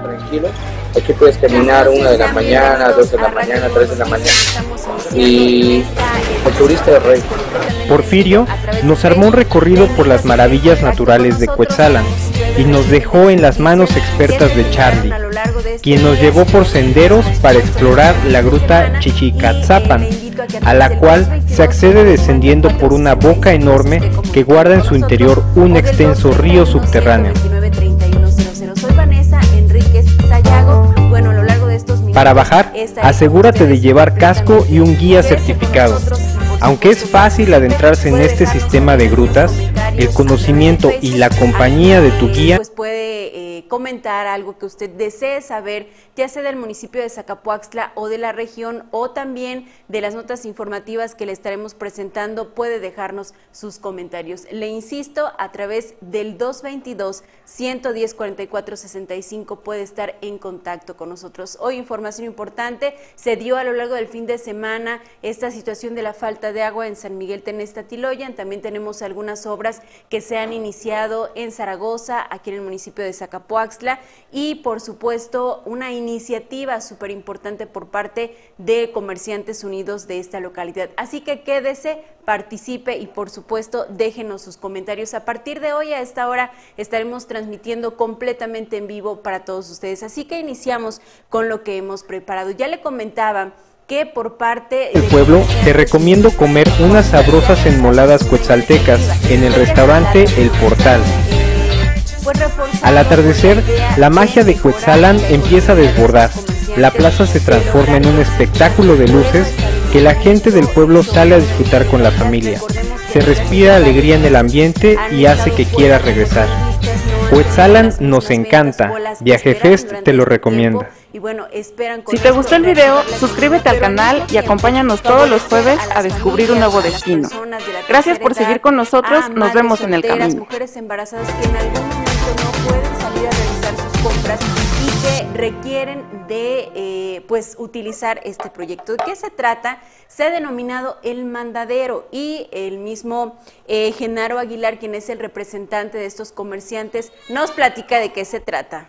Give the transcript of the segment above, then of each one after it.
tranquilo. Aquí puedes caminar 1 de la mañana, 2 de la mañana, 3 de la mañana. Y el turista es rey. Porfirio nos armó un recorrido por las maravillas naturales de Cuetzalan y nos dejó en las manos expertas de Charlie, quien nos llevó por senderos para explorar la gruta Chichicatzapan, a la cual se accede descendiendo por una boca enorme que guarda en su interior un extenso río subterráneo. Para bajar, asegúrate de llevar casco y un guía certificado. Aunque es fácil adentrarse en este sistema de grutas, el conocimiento y la compañía de tu guía pues puede comentar algo que usted desee saber, ya sea del municipio de Zacapoaxtla o de la región, o también de las notas informativas que le estaremos presentando, puede dejarnos sus comentarios. Le insisto, a través del 222-110-4465 puede estar en contacto con nosotros. Hoy información importante, se dio a lo largo del fin de semana esta situación de la falta de agua en San Miguel Tenestatiloyan. También tenemos algunas obras que se han iniciado en Zaragoza, aquí en el municipio de Zacapoaxtla, y por supuesto una iniciativa súper importante por parte de Comerciantes Unidos de esta localidad. Así que quédese, participe y por supuesto déjenos sus comentarios. A partir de hoy a esta hora estaremos transmitiendo completamente en vivo para todos ustedes. Así que iniciamos con lo que hemos preparado. Ya le comentaba que por parte del pueblo te recomiendo comer unas sabrosas enmoladas cuetzaltecas en el restaurante El Portal. Al atardecer, la magia de Cuetzalan empieza a desbordar. La plaza se transforma en un espectáculo de luces que la gente del pueblo sale a disfrutar con la familia. Se respira alegría en el ambiente y hace que quieras regresar. Cuetzalan nos encanta. Viajefest te lo recomienda. Y bueno, si te gustó el video, suscríbete al canal y acompáñanos todos los jueves a descubrir un nuevo destino. Gracias por seguir con nosotros, nos vemos en el camino. Mujeres embarazadas que en algún momento no pueden salir a realizar sus compras y que requieren de pues utilizar este proyecto. ¿De qué se trata? Se ha denominado El Mandadero y el mismo Genaro Aguilar, quien es el representante de estos comerciantes, nos platica de qué se trata.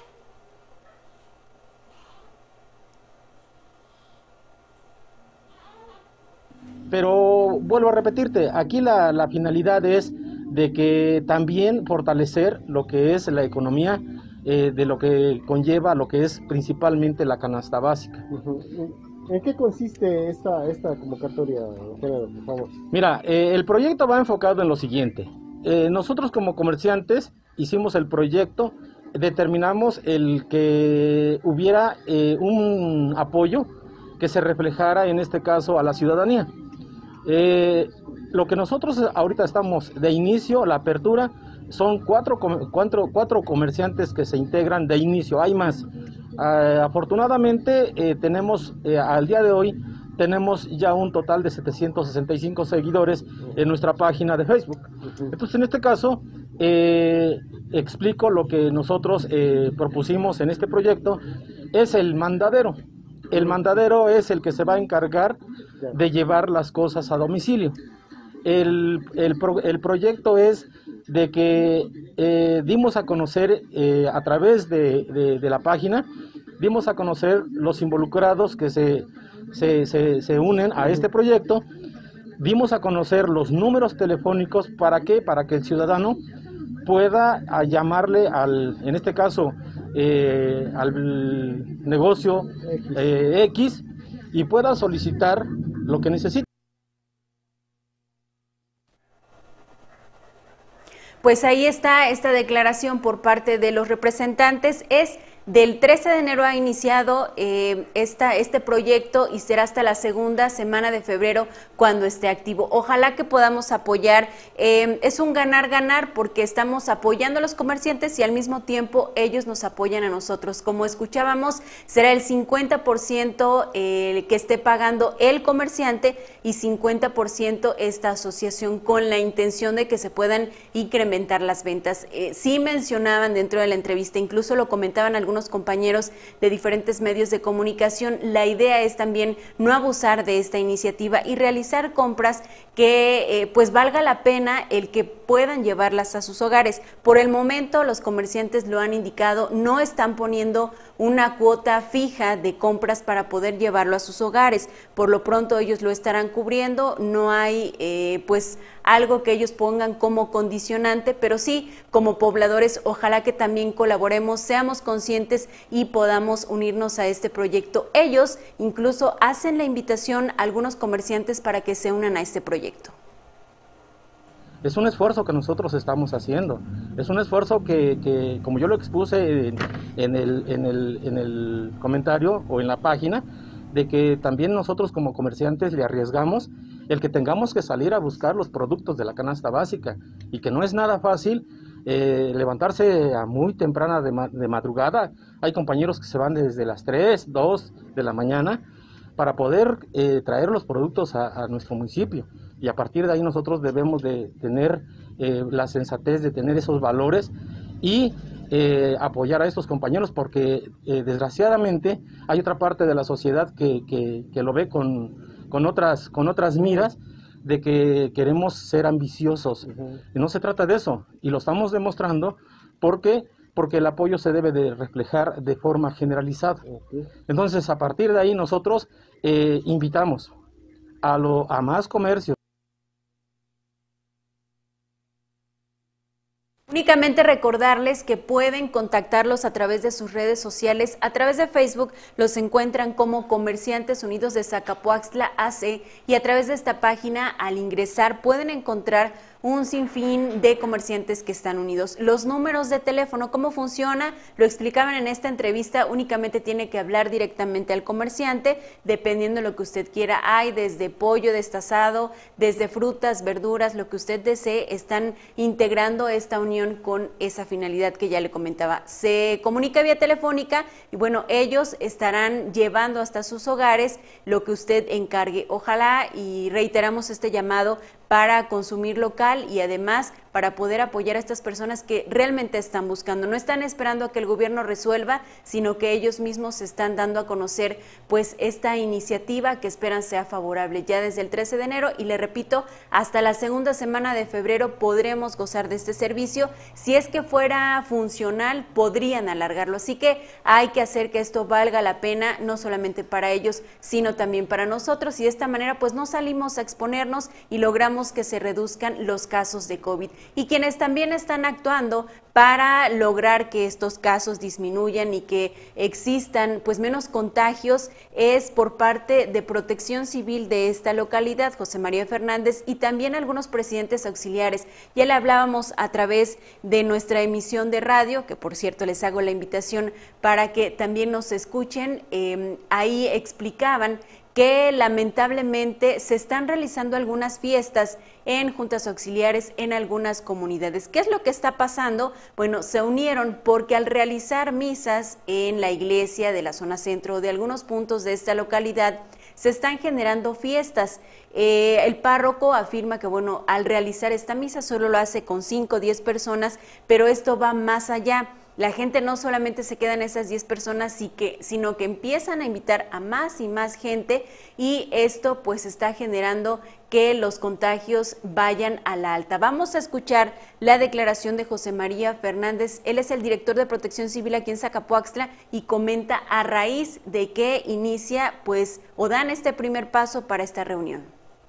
Pero vuelvo a repetirte, aquí la finalidad es de que también fortalecer lo que es la economía, de lo que conlleva lo que es principalmente la canasta básica. ¿En qué consiste esta convocatoria, Genaro, por favor? Mira, el proyecto va enfocado en lo siguiente. Nosotros como comerciantes hicimos el proyecto, determinamos el que hubiera un apoyo que se reflejara en este caso a la ciudadanía. Lo que nosotros ahorita estamos de inicio, la apertura, son cuatro comerciantes que se integran de inicio, hay más. Afortunadamente tenemos, al día de hoy, tenemos ya un total de 765 seguidores en nuestra página de Facebook. Entonces, en este caso, explico lo que nosotros propusimos en este proyecto, es el mandadero. El mandadero es el que se va a encargar de llevar las cosas a domicilio. El proyecto es de que dimos a conocer a través de la página, dimos a conocer los involucrados que se unen a este proyecto, dimos a conocer los números telefónicos, ¿para qué? Para que el ciudadano pueda llamarle en este caso, al negocio X y pueda solicitar lo que necesita. Pues ahí está esta declaración por parte de los representantes. Del 13 de enero ha iniciado este proyecto y será hasta la segunda semana de febrero cuando esté activo. Ojalá que podamos apoyar. Es un ganar-ganar porque estamos apoyando a los comerciantes y al mismo tiempo ellos nos apoyan a nosotros. Como escuchábamos, será el 50% que esté pagando el comerciante y 50% esta asociación, con la intención de que se puedan incrementar las ventas. Sí mencionaban dentro de la entrevista, incluso lo comentaban algunos compañeros de diferentes medios de comunicación, la idea es también no abusar de esta iniciativa y realizar compras que pues valga la pena el que puedan llevarlas a sus hogares. Por el momento, los comerciantes lo han indicado, no están poniendo una cuota fija de compras para poder llevarlo a sus hogares. Por lo pronto ellos lo estarán cubriendo, no hay pues algo que ellos pongan como condicionante, pero sí, como pobladores, ojalá que también colaboremos, seamos conscientes y podamos unirnos a este proyecto. Ellos incluso hacen la invitación a algunos comerciantes para que se unan a este proyecto. Es un esfuerzo que nosotros estamos haciendo, es un esfuerzo que como yo lo expuse en el comentario o en la página, de que también nosotros como comerciantes le arriesgamos el que tengamos que salir a buscar los productos de la canasta básica y que no es nada fácil levantarse a muy temprana de madrugada. Hay compañeros que se van desde las 3, 2 de la mañana para poder traer los productos a nuestro municipio. Y a partir de ahí nosotros debemos de tener la sensatez de tener esos valores y apoyar a estos compañeros, porque desgraciadamente hay otra parte de la sociedad que lo ve con otras miras, de que queremos ser ambiciosos. Y no se trata de eso, y lo estamos demostrando porque el apoyo se debe de reflejar de forma generalizada. Entonces, a partir de ahí nosotros invitamos a más comercios. Únicamente recordarles que pueden contactarlos a través de sus redes sociales. A través de Facebook los encuentran como Comerciantes Unidos de Zacapoaxtla AC, y a través de esta página, al ingresar, pueden encontrar un sinfín de comerciantes que están unidos. Los números de teléfono, ¿cómo funciona? Lo explicaban en esta entrevista, únicamente tiene que hablar directamente al comerciante, dependiendo de lo que usted quiera. Hay desde pollo destazado, desde frutas, verduras, lo que usted desee. Están integrando esta unión con esa finalidad que ya le comentaba. Se comunica vía telefónica y bueno, ellos estarán llevando hasta sus hogares lo que usted encargue. Ojalá, y reiteramos este llamado, para consumir local y además para poder apoyar a estas personas que realmente están buscando. No están esperando a que el gobierno resuelva, sino que ellos mismos se están dando a conocer pues esta iniciativa que esperan sea favorable ya desde el 13 de enero y le repito, hasta la segunda semana de febrero podremos gozar de este servicio. Si es que fuera funcional, podrían alargarlo. Así que hay que hacer que esto valga la pena, no solamente para ellos, sino también para nosotros, y de esta manera pues no salimos a exponernos y logramos que se reduzcan los casos de COVID. Y quienes también están actuando para lograr que estos casos disminuyan y que existan pues menos contagios es por parte de Protección Civil de esta localidad, José María Fernández, y también algunos presidentes auxiliares. Ya le hablábamos a través de nuestra emisión de radio, que por cierto les hago la invitación para que también nos escuchen. Ahí explicaban que lamentablemente se están realizando algunas fiestas en juntas auxiliares en algunas comunidades. ¿Qué es lo que está pasando? Bueno, se unieron porque al realizar misas en la iglesia de la zona centro de algunos puntos de esta localidad, se están generando fiestas. El párroco afirma que, bueno, al realizar esta misa solo lo hace con 5 o 10 personas, pero esto va más allá. La gente no solamente se queda en esas 10 personas, sino que empiezan a invitar a más y más gente, y esto pues está generando que los contagios vayan a la alta. Vamos a escuchar la declaración de José María Fernández. Él es el director de Protección Civil aquí en Zacapoaxtla y comenta a raíz de que inicia pues o dan este primer paso para esta reunión.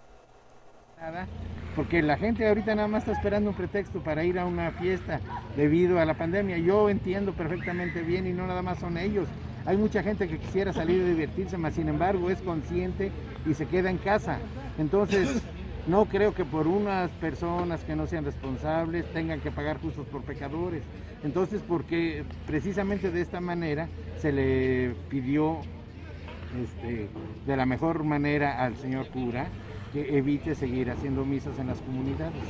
Porque la gente ahorita nada más está esperando un pretexto para ir a una fiesta debido a la pandemia. Yo entiendo perfectamente bien, y no nada más son ellos. Hay mucha gente que quisiera salir a divertirse, mas sin embargo es consciente y se queda en casa. Entonces, no creo que por unas personas que no sean responsables tengan que pagar justos por pecadores. Entonces, porque precisamente de esta manera se le pidió de la mejor manera al señor cura que evite seguir haciendo misas en las comunidades.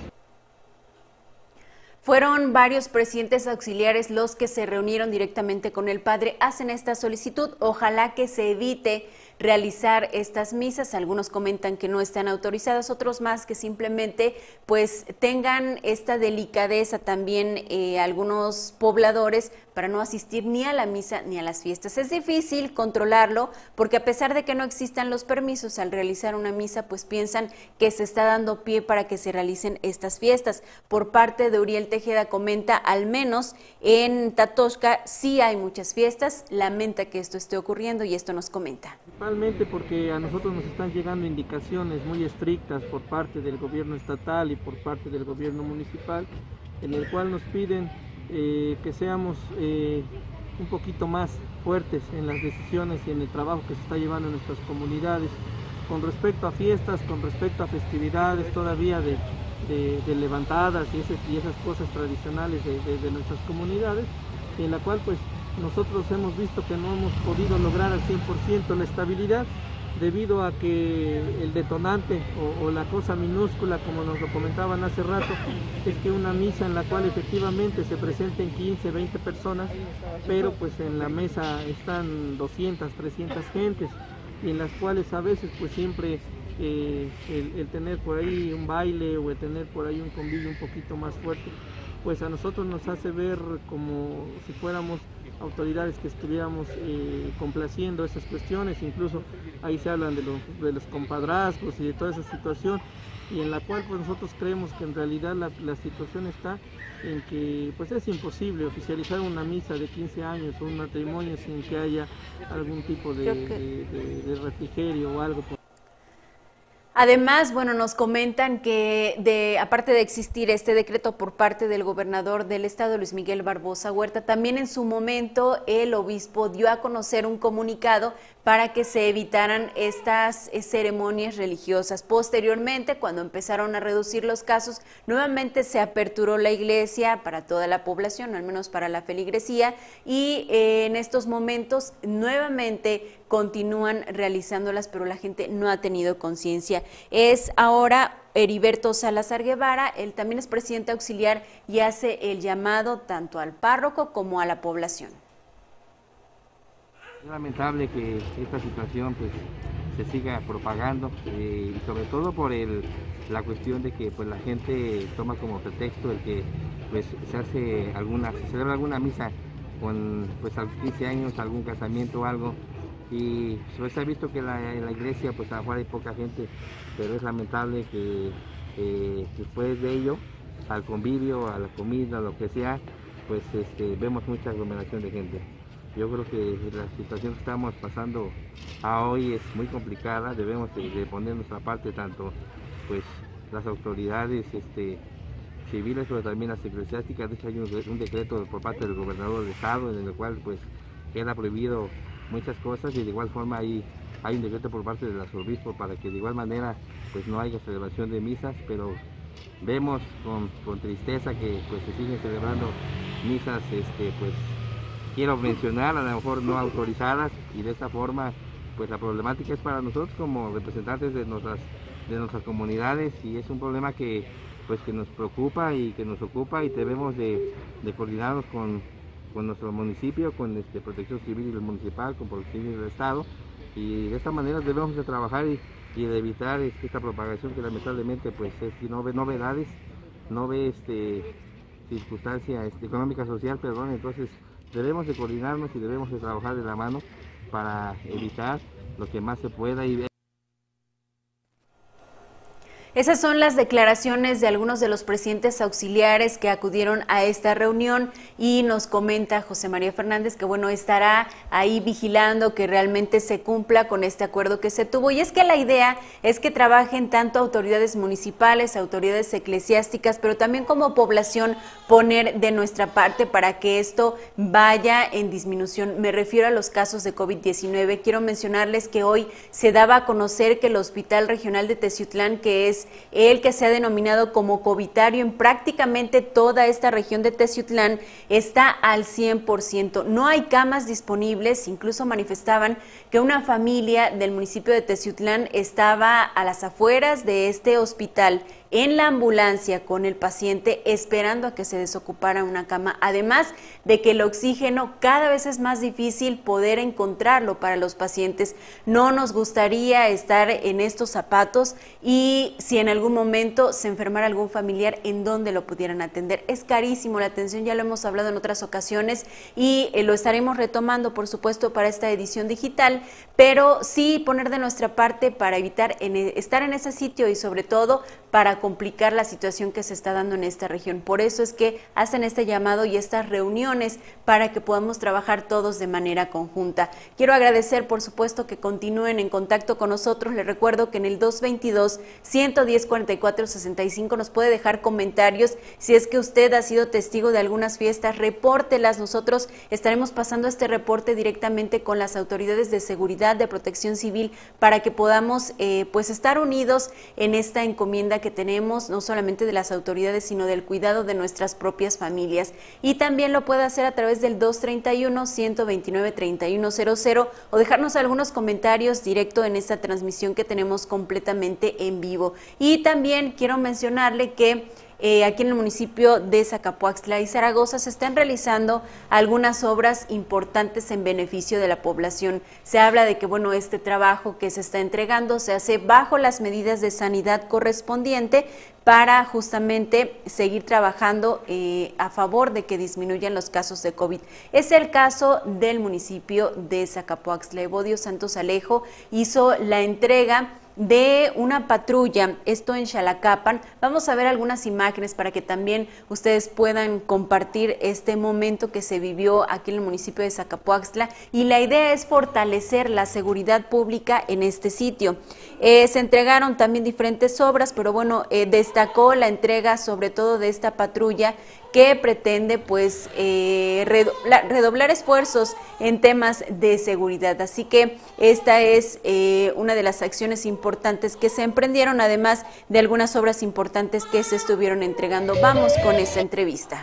Fueron varios presidentes auxiliares los que se reunieron directamente con el padre, hacen esta solicitud, ojalá que se evite realizar estas misas. Algunos comentan que no están autorizadas, otros más que simplemente pues tengan esta delicadeza también algunos pobladores para no asistir ni a la misa ni a las fiestas. Es difícil controlarlo porque a pesar de que no existan los permisos al realizar una misa, pues piensan que se está dando pie para que se realicen estas fiestas. Por parte de Uriel Tejeda comenta, al menos en Tatoxca sí hay muchas fiestas, lamenta que esto esté ocurriendo y esto nos comenta. Principalmente porque a nosotros nos están llegando indicaciones muy estrictas por parte del gobierno estatal y por parte del gobierno municipal, en el cual nos piden que seamos un poquito más fuertes en las decisiones y en el trabajo que se está llevando en nuestras comunidades con respecto a fiestas, con respecto a festividades todavía de levantadas y esas cosas tradicionales de nuestras comunidades, en la cual pues nosotros hemos visto que no hemos podido lograr al 100% la estabilidad debido a que el detonante o la cosa minúscula, como nos lo comentaban hace rato, es que una misa en la cual efectivamente se presenten 15, 20 personas, pero pues en la mesa están 200, 300 gentes, y en las cuales a veces pues siempre el tener por ahí un baile o el tener por ahí un convivio un poquito más fuerte, pues a nosotros nos hace ver como si fuéramos autoridades que estuviéramos complaciendo esas cuestiones. Incluso ahí se hablan de los compadrazgos y de toda esa situación, y en la cual pues nosotros creemos que en realidad la situación está en que pues es imposible oficializar una misa de 15 años o un matrimonio sin que haya algún tipo de refrigerio o algo. Además, bueno, nos comentan que aparte de existir este decreto por parte del gobernador del estado, Luis Miguel Barbosa Huerta, también en su momento el obispo dio a conocer un comunicado para que se evitaran estas ceremonias religiosas. Posteriormente, cuando empezaron a reducir los casos, nuevamente se aperturó la iglesia para toda la población, al menos para la feligresía, y en estos momentos nuevamente continúan realizándolas, pero la gente no ha tenido conciencia. Es ahora Heriberto Salazar Guevara, él también es presidente auxiliar y hace el llamado tanto al párroco como a la población. Es lamentable que esta situación pues se siga propagando y sobre todo por la cuestión de que pues la gente toma como pretexto el que pues se celebra alguna misa con pues a los 15 años, algún casamiento o algo, y pues se ha visto que en la iglesia pues afuera hay poca gente, pero es lamentable que después de ello, al convivio, a la comida, lo que sea, pues vemos mucha aglomeración de gente. Yo creo que la situación que estamos pasando hoy es muy complicada, debemos de poner nuestra parte, tanto pues las autoridades civiles, pero también las eclesiásticas. De hecho hay un decreto por parte del gobernador del estado en el cual pues queda prohibido muchas cosas, y de igual forma hay un decreto por parte de los obispos para que de igual manera pues no haya celebración de misas, pero vemos con tristeza que pues se siguen celebrando misas pues quiero mencionar, a lo mejor no autorizadas, y de esta forma pues la problemática es para nosotros como representantes de nuestras comunidades, y es un problema que nos preocupa y que nos ocupa, y debemos de coordinarnos con nuestro municipio, con Protección Civil municipal, con Protección Civil del estado, y de esta manera debemos de trabajar y de evitar esta propagación que lamentablemente pues no ve novedades, no ve circunstancia económica social, perdón. Entonces debemos de coordinarnos y debemos de trabajar de la mano para evitar lo que más se pueda. Esas son las declaraciones de algunos de los presidentes auxiliares que acudieron a esta reunión, y nos comenta José María Fernández que bueno, estará ahí vigilando que realmente se cumpla con este acuerdo que se tuvo, y es que la idea es que trabajen tanto autoridades municipales, autoridades eclesiásticas, pero también como población poner de nuestra parte para que esto vaya en disminución. Me refiero a los casos de COVID-19. Quiero mencionarles que hoy se daba a conocer que el Hospital Regional de Teciutlán, que es el que se ha denominado como covitario en prácticamente toda esta región de Teciutlán, está al 100%. No hay camas disponibles, incluso manifestaban que una familia del municipio de Teciutlán estaba a las afueras de este hospital en la ambulancia con el paciente esperando a que se desocupara una cama, además de que el oxígeno cada vez es más difícil poder encontrarlo para los pacientes. No nos gustaría estar en estos zapatos y si en algún momento se enfermara algún familiar, ¿en dónde lo pudieran atender? Es carísimo la atención, ya lo hemos hablado en otras ocasiones y lo estaremos retomando, por supuesto, para esta edición digital, pero sí poner de nuestra parte para evitar estar en ese sitio y sobre todo para complicar la situación que se está dando en esta región. Por eso es que hacen este llamado y estas reuniones para que podamos trabajar todos de manera conjunta. Quiero agradecer, por supuesto, que continúen en contacto con nosotros. Les recuerdo que en el 222-110-4465 nos puede dejar comentarios. Si es que usted ha sido testigo de algunas fiestas, repórtelas. Nosotros estaremos pasando este reporte directamente con las autoridades de seguridad, de protección civil, para que podamos pues estar unidos en esta encomienda que tenemos, no solamente de las autoridades, sino del cuidado de nuestras propias familias. Y también lo puede hacer a través del 231-129-3100 o dejarnos algunos comentarios directo en esta transmisión que tenemos completamente en vivo. Y también quiero mencionarle que aquí en el municipio de Zacapoaxtla y Zaragoza se están realizando algunas obras importantes en beneficio de la población. Se habla de que, bueno, este trabajo que se está entregando se hace bajo las medidas de sanidad correspondiente para justamente seguir trabajando a favor de que disminuyan los casos de COVID. Es el caso del municipio de Zacapoaxtla. Evodio Santos Alejo hizo la entrega de una patrulla, esto en Xalacapan. Vamos a ver algunas imágenes para que también ustedes puedan compartir este momento que se vivió aquí en el municipio de Zacapoaxtla, y la idea es fortalecer la seguridad pública en este sitio. Se entregaron también diferentes obras, pero bueno, destacó la entrega sobre todo de esta patrulla que pretende pues redoblar esfuerzos en temas de seguridad. Así que esta es una de las acciones importantes que se emprendieron, además de algunas obras importantes que se estuvieron entregando. Vamos con esta entrevista.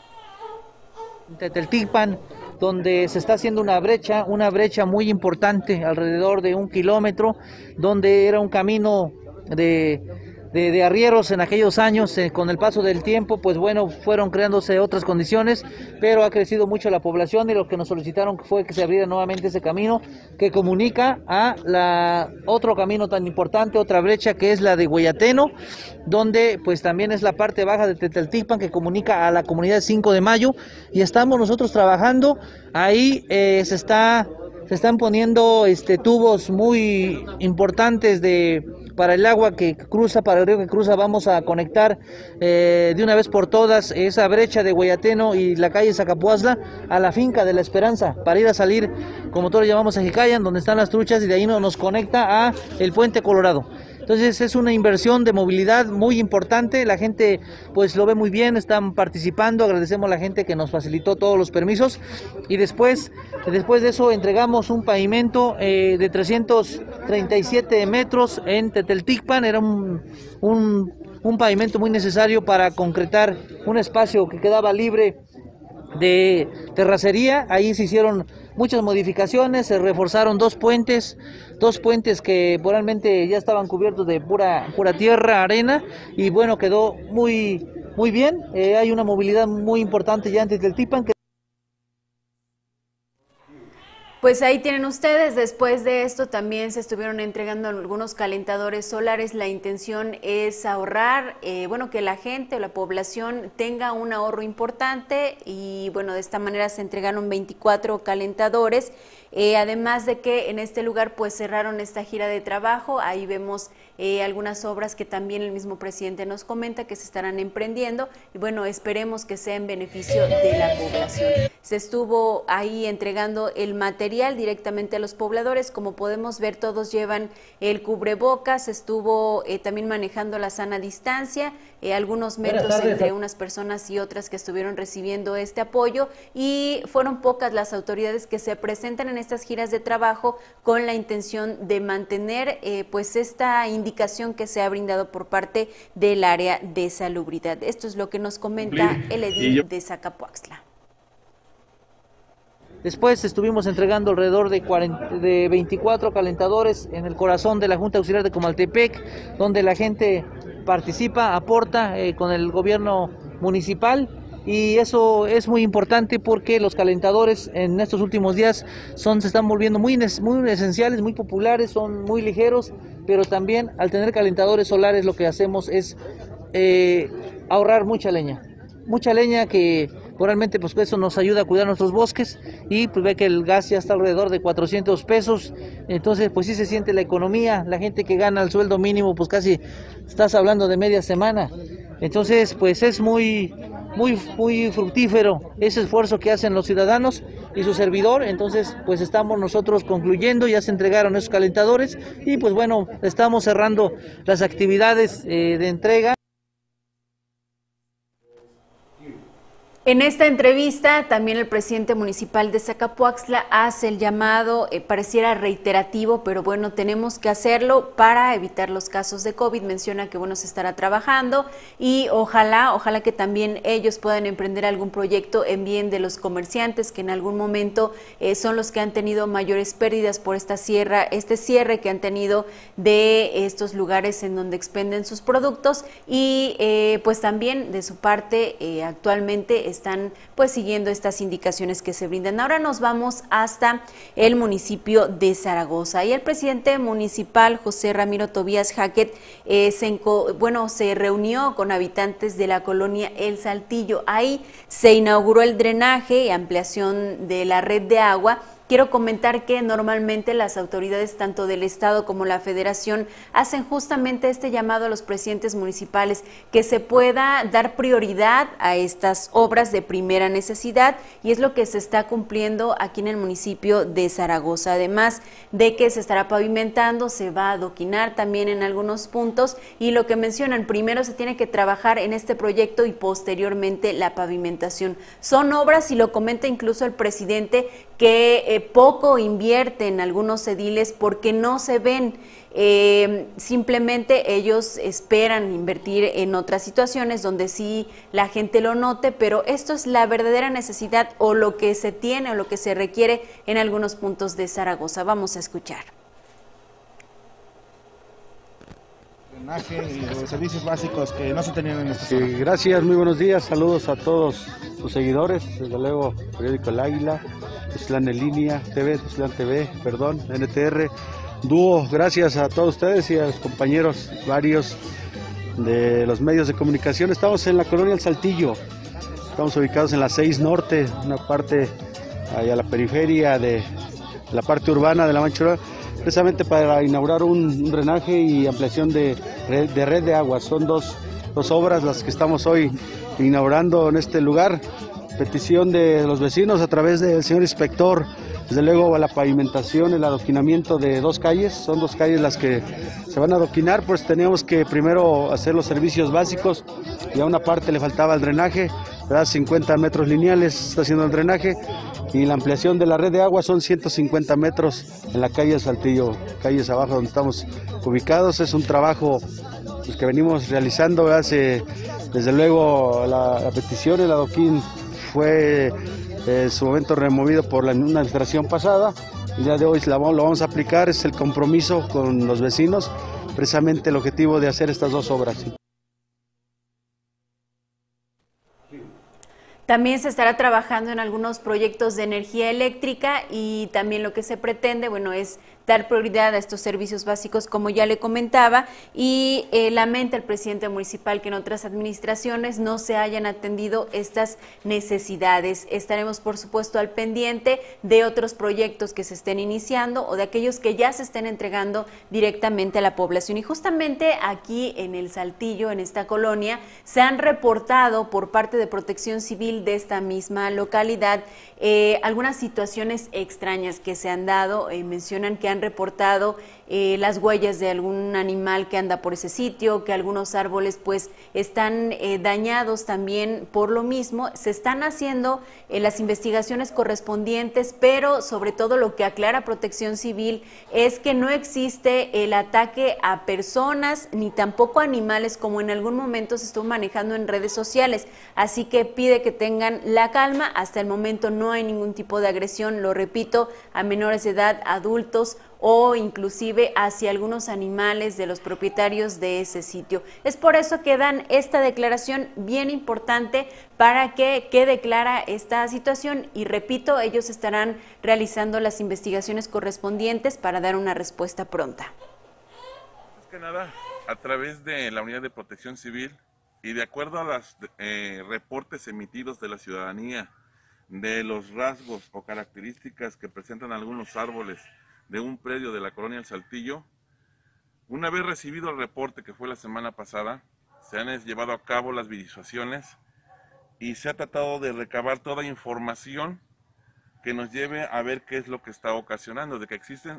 Teteltipan, donde se está haciendo una brecha muy importante, alrededor de 1 kilómetro, donde era un camino de arrieros en aquellos años. Con el paso del tiempo, pues bueno, fueron creándose otras condiciones, pero ha crecido mucho la población y lo que nos solicitaron fue que se abriera nuevamente ese camino que comunica a otro camino tan importante, otra brecha que es la de Hueyateno, donde pues también es la parte baja de Teteltipan que comunica a la comunidad 5 de Mayo, y estamos nosotros trabajando ahí. Se están poniendo tubos muy importantes para el agua que cruza, para el río que cruza. Vamos a conectar de una vez por todas esa brecha de Hueyateno y la calle Zacapoaxtla a la finca de la Esperanza, para ir a salir, como todos lo llamamos, a Jicayan, donde están las truchas, y de ahí nos conecta a el Puente Colorado. Entonces es una inversión de movilidad muy importante. La gente pues lo ve muy bien, están participando. Agradecemos a la gente que nos facilitó todos los permisos, y después de eso entregamos un pavimento de 337 metros en Teteltipan. Era un pavimento muy necesario para concretar un espacio que quedaba libre de terracería. Ahí se hicieron muchas modificaciones, se reforzaron dos puentes que probablemente ya estaban cubiertos de pura tierra, arena, y bueno, quedó muy bien. Hay una movilidad muy importante ya en Teteltipan. Pues ahí tienen ustedes. Después de esto también se estuvieron entregando algunos calentadores solares. La intención es ahorrar, que la gente o la población tenga un ahorro importante, y bueno, de esta manera se entregaron 24 calentadores. Además de que en este lugar pues cerraron esta gira de trabajo. Ahí vemos algunas obras que también el mismo presidente nos comenta que se estarán emprendiendo, y bueno, esperemos que sea en beneficio de la población. Se estuvo ahí entregando el material directamente a los pobladores. Como podemos ver, todos llevan el cubrebocas. Estuvo también manejando la sana distancia, algunos metros entre unas personas y otras que estuvieron recibiendo este apoyo, y fueron pocas las autoridades que se presentan en estas giras de trabajo con la intención de mantener pues esta indicación que se ha brindado por parte del área de salubridad. Esto es lo que nos comenta el edil de Zacapoaxtla. Después estuvimos entregando alrededor de 24 calentadores en el corazón de la Junta Auxiliar de Comaltepec, donde la gente participa, aporta con el gobierno municipal, y eso es muy importante porque los calentadores en estos últimos días se están volviendo muy esenciales, muy populares, son muy ligeros, pero también al tener calentadores solares lo que hacemos es ahorrar mucha leña que realmente pues eso nos ayuda a cuidar nuestros bosques, y pues ve que el gas ya está alrededor de 400 pesos, entonces pues sí se siente la economía, la gente que gana el sueldo mínimo pues casi estás hablando de media semana, entonces pues es muy fructífero ese esfuerzo que hacen los ciudadanos y su servidor. Entonces pues estamos nosotros concluyendo, ya se entregaron esos calentadores y pues bueno, estamos cerrando las actividades de entrega. En esta entrevista, también el presidente municipal de Zacapuaxtla hace el llamado, pareciera reiterativo, pero bueno, tenemos que hacerlo para evitar los casos de COVID. Menciona que bueno, se estará trabajando y ojalá que también ellos puedan emprender algún proyecto en bien de los comerciantes, que en algún momento son los que han tenido mayores pérdidas por este cierre que han tenido de estos lugares en donde expenden sus productos, y pues también de su parte actualmente están pues siguiendo estas indicaciones que se brindan. Ahora nos vamos hasta el municipio de Zaragoza, y el presidente municipal José Ramiro Tobías Jaquet se reunió con habitantes de la colonia El Saltillo. Ahí se inauguró el drenaje y ampliación de la red de agua. Quiero comentar que normalmente las autoridades tanto del Estado como la Federación hacen justamente este llamado a los presidentes municipales, que se pueda dar prioridad a estas obras de primera necesidad, y es lo que se está cumpliendo aquí en el municipio de Zaragoza. Además de que se estará pavimentando, se va a adoquinar también en algunos puntos, y lo que mencionan, primero se tiene que trabajar en este proyecto y posteriormente la pavimentación. Son obras, y lo comenta incluso el presidente, que poco invierte en algunos ediles porque no se ven, simplemente ellos esperan invertir en otras situaciones donde sí la gente lo note, pero esto es la verdadera necesidad o lo que se tiene o lo que se requiere en algunos puntos de Zaragoza. Vamos a escuchar. Y los servicios básicos que no se tenían en esta zona. Gracias, muy buenos días, saludos a todos sus seguidores, desde luego periódico El Águila, Tuxtlán en línea, Tuxtlán TV, NTR, Dúo, gracias a todos ustedes y a los compañeros varios de los medios de comunicación. Estamos en la colonia El Saltillo, estamos ubicados en la 6 Norte, una parte allá a la periferia de la parte urbana de La Mancha, precisamente para inaugurar un drenaje y ampliación de red de agua. Son dos obras las que estamos hoy inaugurando en este lugar. Petición de los vecinos a través del señor inspector, desde luego la pavimentación, el adoquinamiento de 2 calles, son 2 calles las que se van a adoquinar, pues teníamos que primero hacer los servicios básicos, y a una parte le faltaba el drenaje, 50 metros lineales se está haciendo el drenaje, y la ampliación de la red de agua son 150 metros en la calle Saltillo, calles abajo donde estamos ubicados. Es un trabajo pues, que venimos realizando hace, desde luego la petición, el adoquín fue en su momento removido por una administración pasada, y ya de hoy lo vamos a aplicar, es el compromiso con los vecinos, precisamente el objetivo de hacer estas 2 obras. También se estará trabajando en algunos proyectos de energía eléctrica, y también lo que se pretende, bueno, es dar prioridad a estos servicios básicos, como ya le comentaba, y lamenta el presidente municipal que en otras administraciones no se hayan atendido estas necesidades. Estaremos, por supuesto, al pendiente de otros proyectos que se estén iniciando o de aquellos que ya se estén entregando directamente a la población. Y justamente aquí en El Saltillo, en esta colonia, se han reportado por parte de Protección Civil de esta misma localidad algunas situaciones extrañas que se han dado. Mencionan que han reportado las huellas de algún animal que anda por ese sitio, que algunos árboles pues están dañados también por lo mismo. Se están haciendo las investigaciones correspondientes, pero sobre todo lo que aclara Protección Civil es que no existe el ataque a personas ni tampoco a animales como en algún momento se estuvo manejando en redes sociales, así que pide que tengan la calma. Hasta el momento no hay ningún tipo de agresión, lo repito, a menores de edad, adultos o inclusive hacia algunos animales de los propietarios de ese sitio. Es por eso que dan esta declaración bien importante para que quede clara esta situación y repito, ellos estarán realizando las investigaciones correspondientes para dar una respuesta pronta. Más que nada, a través de la Unidad de Protección Civil y de acuerdo a los reportes emitidos de la ciudadanía de los rasgos o características que presentan algunos árboles de un predio de la colonia El Saltillo, una vez recibido el reporte que fue la semana pasada, se han llevado a cabo las visualizaciones y se ha tratado de recabar toda información que nos lleve a ver qué es lo que está ocasionando, de que existen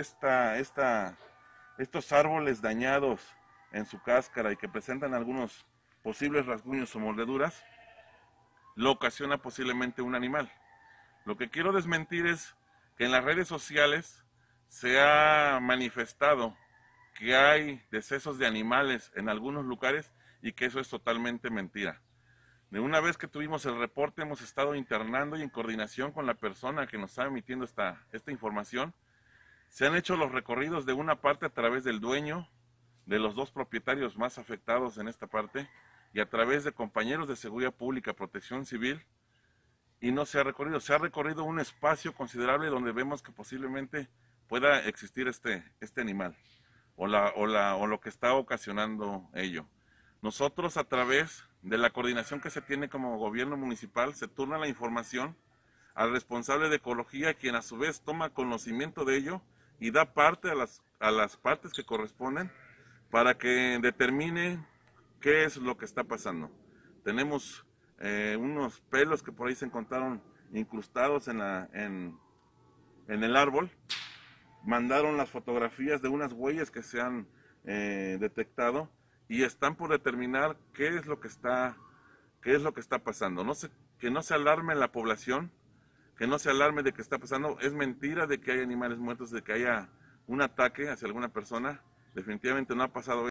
estos árboles dañados en su cáscara y que presentan algunos posibles rasguños o mordeduras, lo ocasiona posiblemente un animal. Lo que quiero desmentir es que en las redes sociales se ha manifestado que hay decesos de animales en algunos lugares y que eso es totalmente mentira. De una vez que tuvimos el reporte, hemos estado internando y en coordinación con la persona que nos está emitiendo esta información, se han hecho los recorridos de una parte a través del dueño, de los dos propietarios más afectados en esta parte, y a través de compañeros de Seguridad Pública, Protección Civil, y no se ha recorrido un espacio considerable donde vemos que posiblemente pueda existir este animal, o lo que está ocasionando ello. Nosotros, a través de la coordinación que se tiene como gobierno municipal, se turna la información al responsable de ecología, quien a su vez toma conocimiento de ello y da parte a las partes que corresponden para que determine qué es lo que está pasando. Tenemos unos pelos que por ahí se encontraron incrustados en el árbol. Mandaron las fotografías de unas huellas que se han detectado y están por determinar qué es lo que está pasando. Que no se alarme la población, que no se alarme de que está pasando. Es mentira de que hay animales muertos, de que haya un ataque hacia alguna persona. Definitivamente no ha pasado.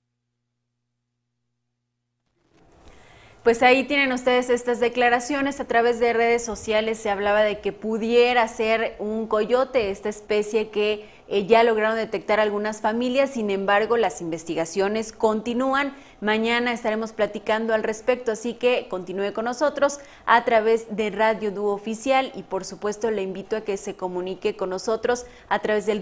Pues ahí tienen ustedes estas declaraciones. A través de redes sociales se hablaba de que pudiera ser un coyote, esta especie que ya lograron detectar algunas familias. Sin embargo, las investigaciones continúan. Mañana estaremos platicando al respecto, así que continúe con nosotros a través de Radio Dúo Oficial y por supuesto le invito a que se comunique con nosotros a través del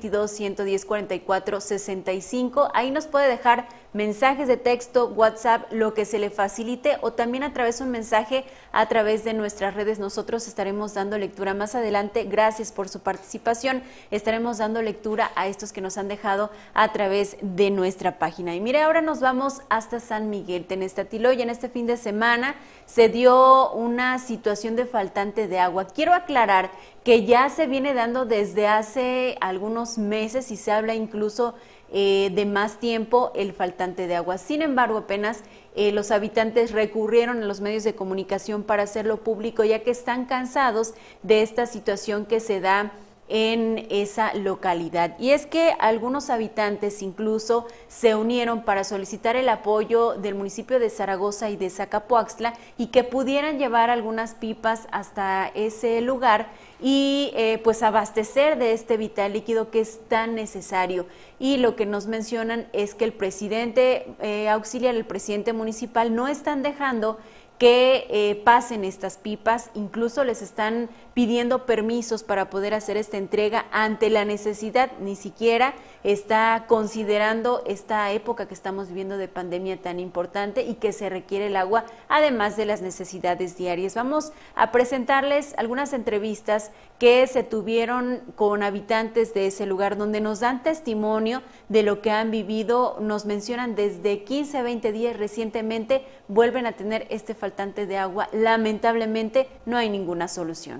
222-110-44-65. Ahí nos puede dejar mensajes de texto, WhatsApp, lo que se le facilite, o también a través de un mensaje a través de nuestras redes. Nosotros estaremos dando lectura más adelante. Gracias por su participación. Estaremos dando lectura a estos que nos han dejado a través de nuestra página. Y mire, ahora nos vamos hasta San Miguel Tenestatiloya. En este fin de semana se dio una situación de faltante de agua. Quiero aclarar que ya se viene dando desde hace algunos meses y se habla incluso de más tiempo el faltante de agua. Sin embargo, apenas los habitantes recurrieron a los medios de comunicación para hacerlo público, ya que están cansados de esta situación que se da en esa localidad. Y es que algunos habitantes incluso se unieron para solicitar el apoyo del municipio de Zaragoza y de Zacapoaxtla y que pudieran llevar algunas pipas hasta ese lugar y pues abastecer de este vital líquido que es tan necesario. Y lo que nos mencionan es que el presidente auxiliar, el presidente municipal, no están dejando que pasen estas pipas, incluso les están pidiendo permisos para poder hacer esta entrega ante la necesidad. Ni siquiera está considerando esta época que estamos viviendo de pandemia tan importante y que se requiere el agua, además de las necesidades diarias. Vamos a presentarles algunas entrevistas que se tuvieron con habitantes de ese lugar, donde nos dan testimonio de lo que han vivido. Nos mencionan desde 15 a 20 días recientemente vuelven a tener este faltante de agua. Lamentablemente no hay ninguna solución.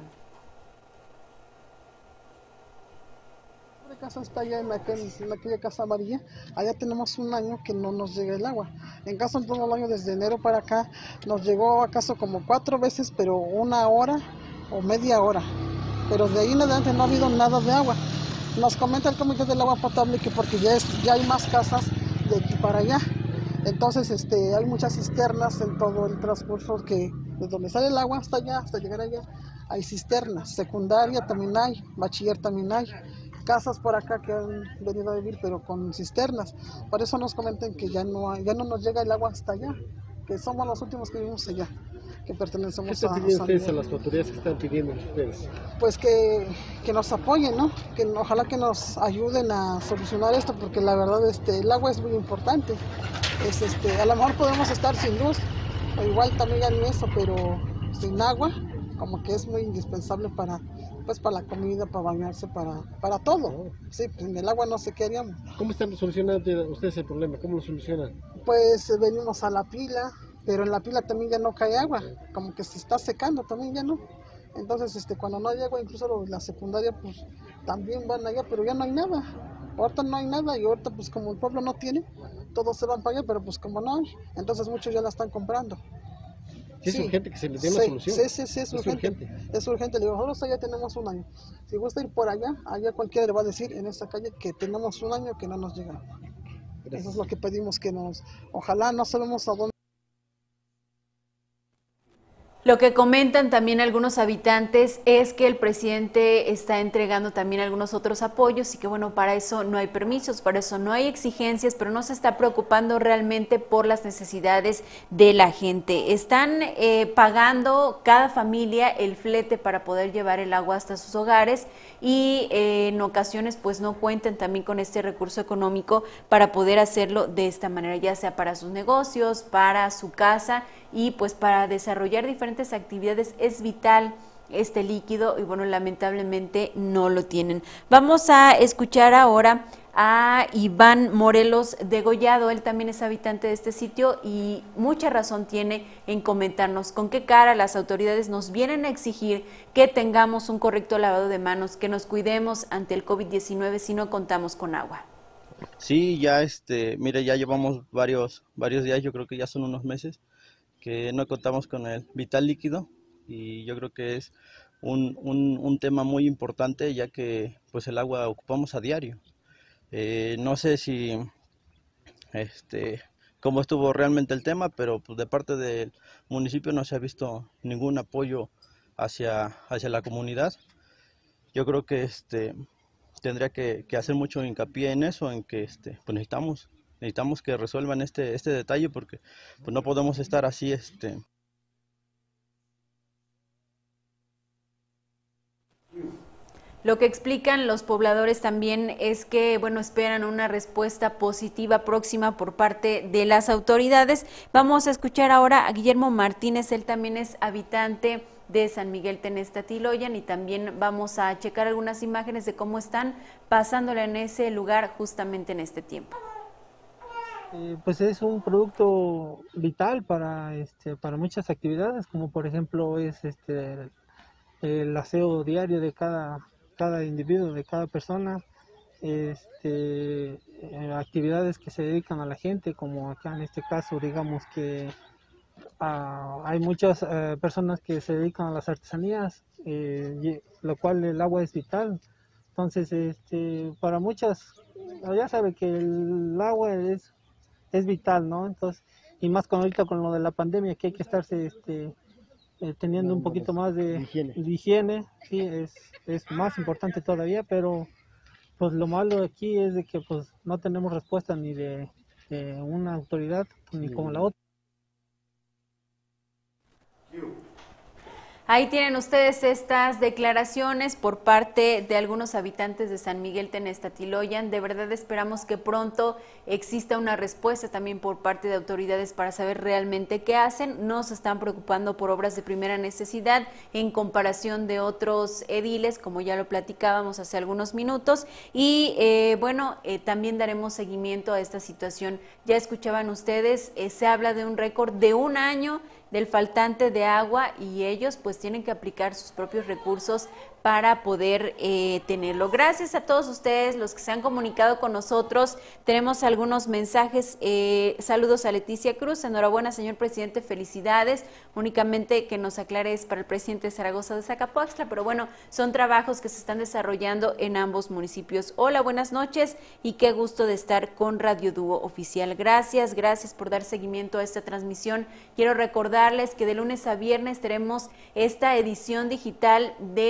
La casa está allá en aquella casa amarilla. Allá tenemos un año que no nos llega el agua. En caso en todo el año, desde enero para acá, nos llegó acaso como 4 veces, pero 1 hora o media hora. Pero de ahí en adelante no ha habido nada de agua. Nos comenta el comité del agua potable que porque ya hay más casas de aquí para allá. Entonces hay muchas cisternas en todo el transcurso que de donde sale el agua hasta allá, hasta llegar allá, hay cisternas. Secundaria también hay, bachiller también hay. casas por acá que han venido a vivir, pero con cisternas. Por eso nos comentan que ya no nos llega el agua hasta allá, que somos los últimos que vivimos allá, que pertenecemos ¿Qué están pidiendo ustedes a las autoridades? ¿Qué están pidiendo ustedes? Pues que nos apoyen, ¿no? Que ojalá que nos ayuden a solucionar esto, porque la verdad el agua es muy importante. A lo mejor podemos estar sin luz, o igual también ni eso, pero sin agua, como que es muy indispensable para la comida, para bañarse, para todo. Sí, pues sin el agua no sé qué haríamos. ¿Cómo están solucionando ustedes el problema? ¿Cómo lo solucionan? Pues venimos a la pila, pero en la pila también ya no cae agua, como que se está secando también, ya no. Entonces, cuando no hay agua, incluso la secundaria, pues también van allá, pero ya no hay nada. Ahorita no hay nada y ahorita, pues como el pueblo no tiene, todos se van para allá, pero pues como no hay, entonces muchos ya la están comprando. Sí, es urgente que se les dé una solución. Sí, es urgente. Es urgente. Le digo, nosotros allá tenemos un año. Si gusta ir por allá cualquiera le va a decir en esta calle que tenemos un año que no nos llega. Gracias. Eso es lo que pedimos, ojalá no sabemos a dónde. Lo que comentan también algunos habitantes es que el presidente está entregando también algunos otros apoyos y que bueno, para eso no hay permisos, para eso no hay exigencias, pero no se está preocupando realmente por las necesidades de la gente. Están pagando cada familia el flete para poder llevar el agua hasta sus hogares y en ocasiones pues no cuentan también con este recurso económico para poder hacerlo de esta manera, ya sea para sus negocios, para su casa y pues para desarrollar diferentes actividades es vital este líquido y bueno, lamentablemente no lo tienen. Vamos a escuchar ahora a Iván Morelos Degollado, él también es habitante de este sitio y mucha razón tiene en comentarnos con qué cara las autoridades nos vienen a exigir que tengamos un correcto lavado de manos, que nos cuidemos ante el COVID-19 si no contamos con agua. Sí, ya mire, ya llevamos varios días, yo creo que ya son unos meses que no contamos con el vital líquido y yo creo que es un tema muy importante ya que pues el agua ocupamos a diario. No sé si cómo estuvo realmente el tema, pero pues de parte del municipio no se ha visto ningún apoyo hacia la comunidad. Yo creo que tendría que hacer mucho hincapié en eso, en que pues necesitamos que resuelvan este detalle porque pues no podemos estar así Lo que explican los pobladores también es que, bueno, esperan una respuesta positiva próxima por parte de las autoridades. Vamos a escuchar ahora a Guillermo Martínez, él también es habitante de San Miguel Tenestatiloyan y también vamos a checar algunas imágenes de cómo están pasándola en ese lugar justamente en este tiempo. Pues es un producto vital para muchas actividades, como por ejemplo es el aseo diario de cada individuo, de cada persona, actividades que se dedican a la gente, como acá en este caso, digamos que hay muchas personas que se dedican a las artesanías, lo cual el agua es vital. Entonces, para muchas, ya sabe que el agua es vital, ¿no? Entonces, y más ahorita con lo de la pandemia, que hay que estarse teniendo un poquito más de higiene, sí, es más importante todavía, pero pues lo malo de aquí es de que pues no tenemos respuesta ni de una autoridad ni como la otra. Ahí tienen ustedes estas declaraciones por parte de algunos habitantes de San Miguel Tenestatiloyan. De verdad esperamos que pronto exista una respuesta también por parte de autoridades para saber realmente qué hacen. No se están preocupando por obras de primera necesidad en comparación de otros ediles, como ya lo platicábamos hace algunos minutos. Y también daremos seguimiento a esta situación. Ya escuchaban ustedes, se habla de un récord de un año del faltante de agua y ellos pues tienen que aplicar sus propios recursos para poder tenerlo. Gracias a todos ustedes, los que se han comunicado con nosotros. Tenemos algunos mensajes. Saludos a Leticia Cruz. Enhorabuena, señor presidente. Felicidades. Únicamente que nos aclare es para el presidente de Zaragoza de Zacapoaxtla, pero bueno, son trabajos que se están desarrollando en ambos municipios. Hola, buenas noches y qué gusto de estar con Radio Dúo Oficial. Gracias por dar seguimiento a esta transmisión. Quiero recordarles que de lunes a viernes tenemos esta edición digital de HD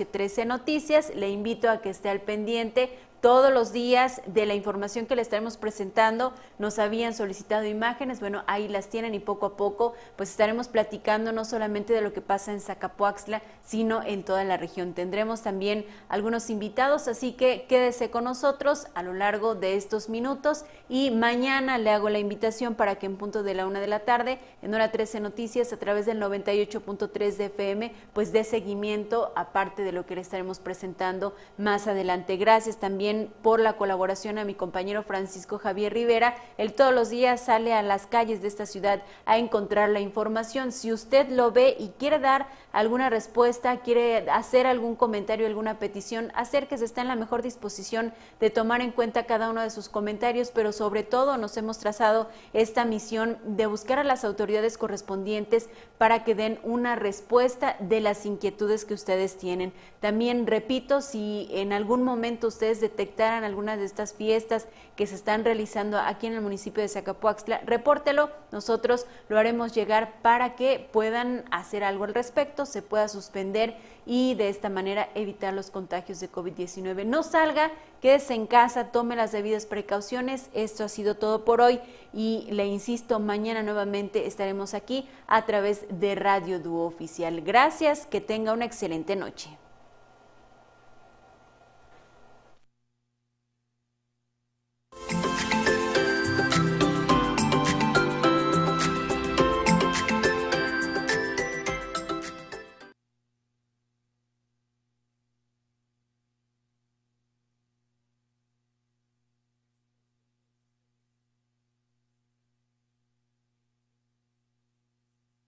H13 Noticias. Le invito a que esté al pendiente todos los días de la información que le estaremos presentando. Nos habían solicitado imágenes, bueno, ahí las tienen y poco a poco pues estaremos platicando no solamente de lo que pasa en Zacapoaxtla, sino en toda la región. Tendremos también algunos invitados, así que quédese con nosotros a lo largo de estos minutos y mañana le hago la invitación para que en punto de la 1 de la tarde, en Hora 13 Noticias, a través del 98.3 de FM, pues dé seguimiento aparte de lo que le estaremos presentando más adelante. Gracias también por la colaboración a mi compañero Francisco Javier Rivera. Él todos los días sale a las calles de esta ciudad a encontrar la información. Si usted lo ve y quiere dar alguna respuesta, quiere hacer algún comentario, alguna petición, acérquese, está en la mejor disposición de tomar en cuenta cada uno de sus comentarios, pero sobre todo nos hemos trazado esta misión de buscar a las autoridades correspondientes para que den una respuesta de las inquietudes que ustedes tienen. También repito, si en algún momento ustedes detectaran algunas de estas fiestas que se están realizando aquí en el municipio de Zacapoaxtla, repórtelo, nosotros lo haremos llegar para que puedan hacer algo al respecto, se pueda suspender y de esta manera evitar los contagios de COVID-19. No salga, quédese en casa, tome las debidas precauciones. Esto ha sido todo por hoy y le insisto, mañana nuevamente estaremos aquí a través de Radio Dúo Oficial. Gracias, que tenga una excelente noche.